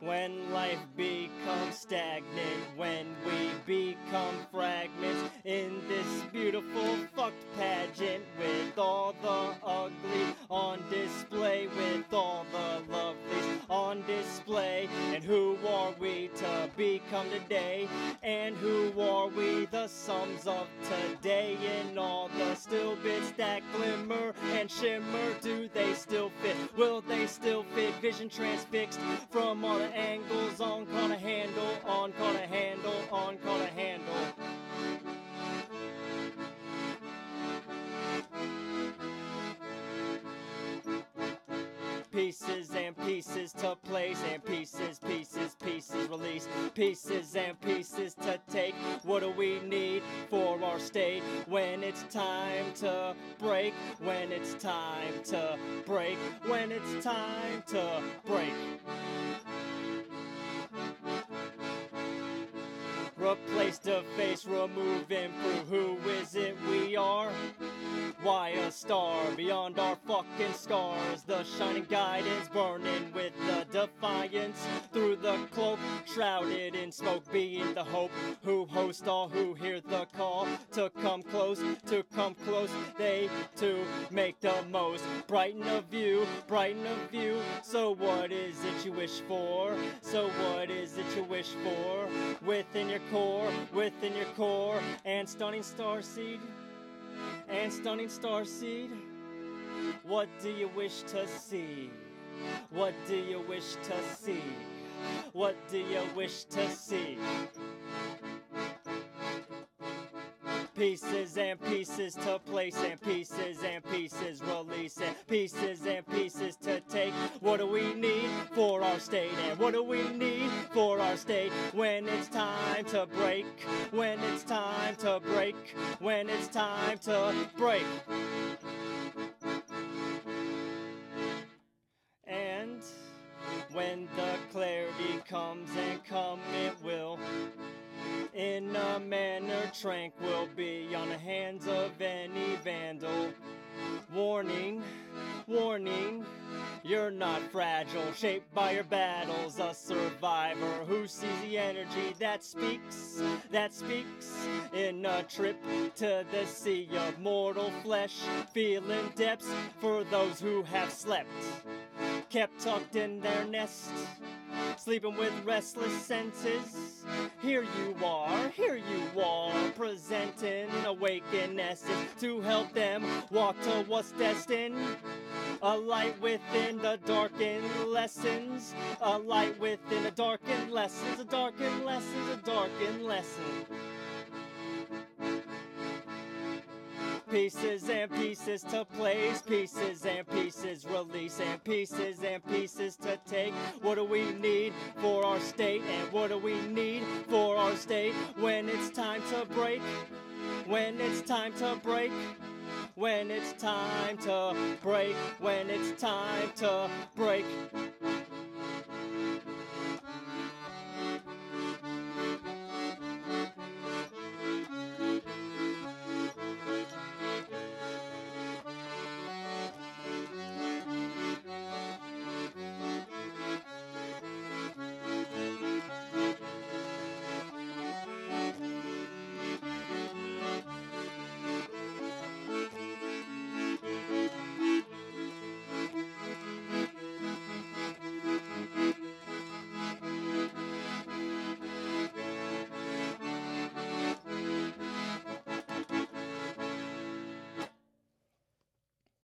When life becomes stagnant, when we become fragments in this beautiful fucked pageant, with all the ugly on display, with all the lovelies on display. And who are we to become today? And who are we, the sums of today? And all the still bits that glimmer and shimmer, do they still fit? Will they still fit? Vision transfixed from all the angles, on call a handle, on call a handle, on call a handle. Pieces and pieces to place, and pieces, pieces, pieces release. Pieces and pieces to take. What do we need for our state? When it's time to break, when it's time to break, when it's time to break. Replace, deface, remove, improve. Who is it we are? Why a star beyond our fucking scars? The shining guidance burning with the defiance through the cloak, shrouded in smoke, being the hope who host all who hear the call to come close, to come close. They too make the most. Brighten a view, brighten a view. So what is it you wish for? So what is it you wish for? Within your core, within your core. And stunning starseed, and stunning starseed, what do you wish to see? What do you wish to see? What do you wish to see? Pieces and pieces to place, and pieces and pieces release, and pieces and pieces to take. What do we need for our state? And what do we need for our state? When it's time to break, when it's time to break, when it's time to break. And when the clarity comes, and come it will, in a manner tranquil, be on the hands of any vandal. Warning, warning, you're not fragile, shaped by your battles, a survivor who sees the energy that speaks in a trip to the sea of mortal flesh, feeling depths for those who have slept, kept tucked in their nest, sleeping with restless senses. Here you are, presenting awakened essence to help them walk to what's destined. A light within the darkened lessons, a light within the darkened lessons, a darkened lessons, a darkened lesson. Pieces and pieces to place, pieces and pieces release, and pieces to take. What do we need for our state? And what do we need for our state? When it's time to break, when it's time to break, when it's time to break, when it's time to break.